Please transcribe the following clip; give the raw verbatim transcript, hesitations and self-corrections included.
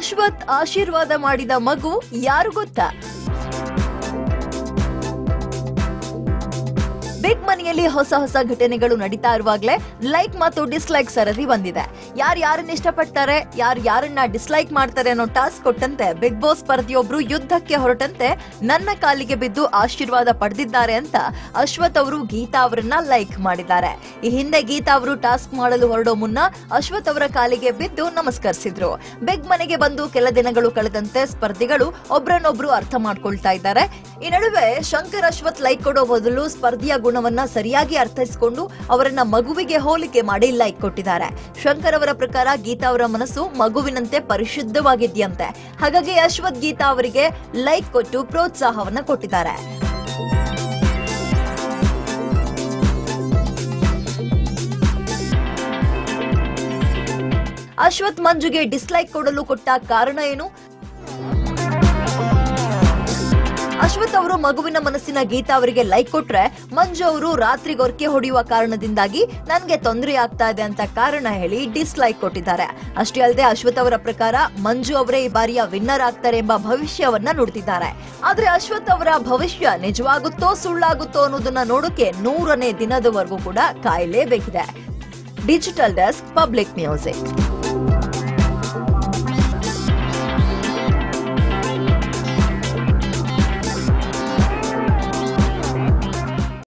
ಅಶ್ವಥ್ ಆಶೀರ್ವಾದ ಮಾಡಿದ ಮಗು ಯಾರು ಗೊತ್ತಾ? ಬಿಗ್ ಮನಿಯಲ್ಲಿ ಹೊಸ ಹೊಸ ಘಟನೆಗಳು ನಡೀತಾ ಇರುವಾಗಲೇ ಲೈಕ್ ಮತ್ತು ಡಿಸ್ಲೈಕ್ ಸರದಿ ಬಂದಿದೆ. ಯಾರು ಯಾರನ್ನ ಇಷ್ಟಪಡ್ತಾರೆ, ಯಾರು ಯಾರನ್ನ ಡಿಸ್ಲೈಕ್ ಮಾಡ್ತಾರೆ ಅನ್ನೋ ಟಾಸ್ಕ್ ಕೊಟ್ಟಂತೆ ಬಿಗ್ ಬಾಸ್ ಸ್ಪರ್ಧಿಯೊಬ್ರು ಯುದ್ಧಕ್ಕೆ ಹೊರಟಂತೆ ನನ್ನ ಕಾಲಿಗೆ ಬಿದ್ದು ಆಶೀರ್ವಾದ ಪಡೆದಿದ್ದಾರೆ ಅಂತ ಅಶ್ವಥ್ ಅವರು ಗೀತಾ ಅವರನ್ನ ಲೈಕ್ ಮಾಡಿದ್ದಾರೆ. ಈ ಹಿಂದೆ ಗೀತಾ ಅವರು ಟಾಸ್ಕ್ ಮಾಡಲು ಹೊರಡೋ ಮುನ್ನ ಅಶ್ವಥ್ ಅವರ ಕಾಲಿಗೆ ಬಿದ್ದು ನಮಸ್ಕರಿಸಿದ್ರು. ಬಿಗ್ ಮನೆಗೆ ಬಂದು ಕೆಲ ದಿನಗಳು ಕಳೆದಂತೆ ಸ್ಪರ್ಧಿಗಳು ಒಬ್ರನ್ನೊಬ್ರು ಅರ್ಥ ಮಾಡ್ಕೊಳ್ತಾ ಇದ್ದಾರೆ. ಈ ನಡುವೆ ಶಂಕರ್ ಅಶ್ವಥ್ ಲೈಕ್ ಕೊಡೋ ಬದಲು ಸ್ಪರ್ಧಿಯ ಗುಣವನ್ನ ಸರಿಯಾಗಿ ಅರ್ಥೈಸಿಕೊಂಡು ಅವರನ್ನ ಮಗುವಿಗೆ ಹೋಲಿಕೆ ಮಾಡಿ ಲೈಕ್ ಕೊಟ್ಟಿದ್ದಾರೆ. ಶಂಕರ್ ಅವರ ಪ್ರಕಾರ ಗೀತಾ ಅವರ ಮನಸ್ಸು ಮಗುವಿನಂತೆ ಪರಿಶುದ್ಧವಾಗಿದೆಯಂತೆ. ಹಾಗಾಗಿ ಅಶ್ವಥ್ ಗೀತಾ ಅವರಿಗೆ ಲೈಕ್ ಕೊಟ್ಟು ಪ್ರೋತ್ಸಾಹವನ್ನ ಕೊಟ್ಟಿದ್ದಾರೆ. ಅಶ್ವಥ್ ಮಂಜುಗೆ ಡಿಸ್ಲೈಕ್ ಕೊಡಲು ಕೊಟ್ಟ ಕಾರಣ ಏನು? ಅಶ್ವಥ್ ಅವರು ಮಗುವಿನ ಮನಸ್ಸಿನ ಗೀತಾ ಅವರಿಗೆ ಲೈಕ್ ಕೊಟ್ರೆ ಮಂಜು ಅವರು ರಾತ್ರಿ ಗೊರ್ಕೆ ಹೊಡೆಯುವ ಕಾರಣದಿಂದಾಗಿ ನನ್ಗೆ ತೊಂದರೆ ಆಗ್ತಾ ಇದೆ ಅಂತ ಕಾರಣ ಹೇಳಿ ಡಿಸ್ಲೈಕ್ ಕೊಟ್ಟಿದ್ದಾರೆ. ಅಷ್ಟೇ ಅಲ್ಲದೆ ಅಶ್ವಥ್ ಅವರ ಪ್ರಕಾರ ಮಂಜು ಅವರೇ ಈ ಬಾರಿಯ ವಿನ್ನರ್ ಆಗ್ತಾರೆ ಎಂಬ ಭವಿಷ್ಯವನ್ನ ನುಡಿದಿದ್ದಾರೆ. ಆದ್ರೆ ಅಶ್ವಥ್ ಅವರ ಭವಿಷ್ಯ ನಿಜವಾಗುತ್ತೋ ಸುಳ್ಳಾಗುತ್ತೋ ಅನ್ನೋದನ್ನ ನೋಡೋಕೆ ನೂರನೇ ದಿನದವರೆಗೂ ಕೂಡ ಕಾಯಲೇಬೇಕಿದೆ. Digital desk, public music.